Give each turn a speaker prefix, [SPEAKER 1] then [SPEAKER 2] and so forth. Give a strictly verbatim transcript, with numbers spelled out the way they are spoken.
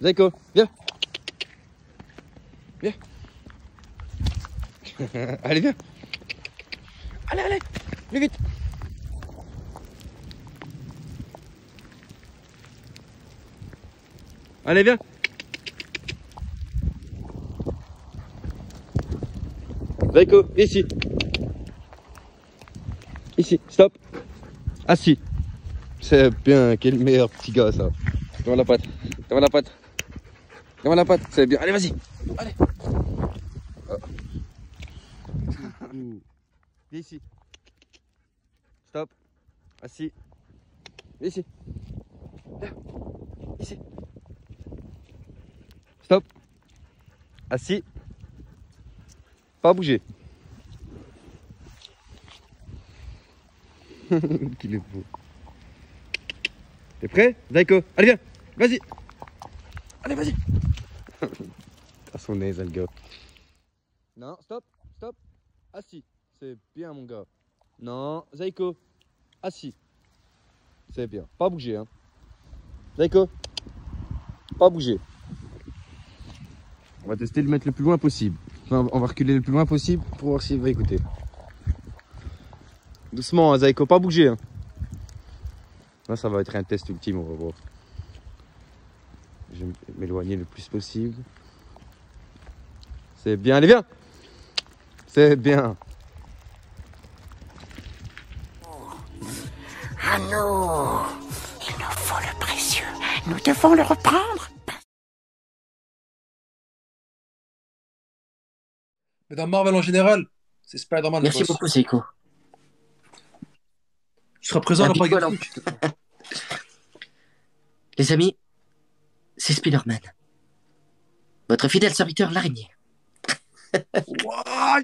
[SPEAKER 1] Zaiko, viens. Viens. Allez, viens. Allez, allez, plus vite. Allez, viens. Zaiko, ici. Ici, stop. Assis. C'est bien, quel meilleur petit gars ça. Devant la patte, devant la patte. Devant la patte, c'est bien. Allez, vas-y. Allez. Oh. Viens ici. Stop. Assis. Viens ici. Viens. Ici. Stop. Assis. Pas bouger. Qu'il est beau. T'es prêt, Zaiko? Allez, viens. Vas-y. Allez, vas-y. T'as son nez, le gars. Non, stop. Stop. Assis. C'est bien, mon gars. Non, Zaiko. Assis. C'est bien. Pas bouger, hein. Zaiko. Pas bouger. On va tester de le mettre le plus loin possible. Enfin, on va reculer le plus loin possible pour voir s'il va écouter. Doucement, hein, Zaiko. Pas bouger, hein. Là, ça va être un test ultime, on va voir. Je vais m'éloigner le plus possible. C'est bien. Allez, viens. C'est bien.
[SPEAKER 2] À nous, il nous faut le précieux. Nous devons le reprendre.
[SPEAKER 3] Mais dans Marvel en général, c'est Spider-Man.
[SPEAKER 4] Merci beaucoup, Seiko.
[SPEAKER 3] Tu seras présent à la
[SPEAKER 4] Rapide-toi,
[SPEAKER 3] bague.
[SPEAKER 4] Les amis, c'est Spider-Man. Votre fidèle serviteur, l'araignée.
[SPEAKER 3] Wow.